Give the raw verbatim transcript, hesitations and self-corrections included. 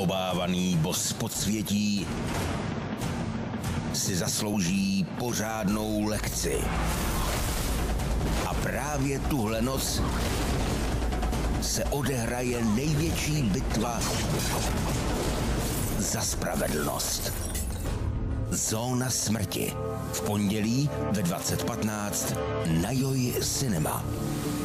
Neobávaný boss podsvětí si zaslouží pořádnou lekci. A právě tuhle noc se odehraje největší bitva za spravedlnost. Zóna smrti. V pondělí ve dvacet patnáct na Joj Cinema.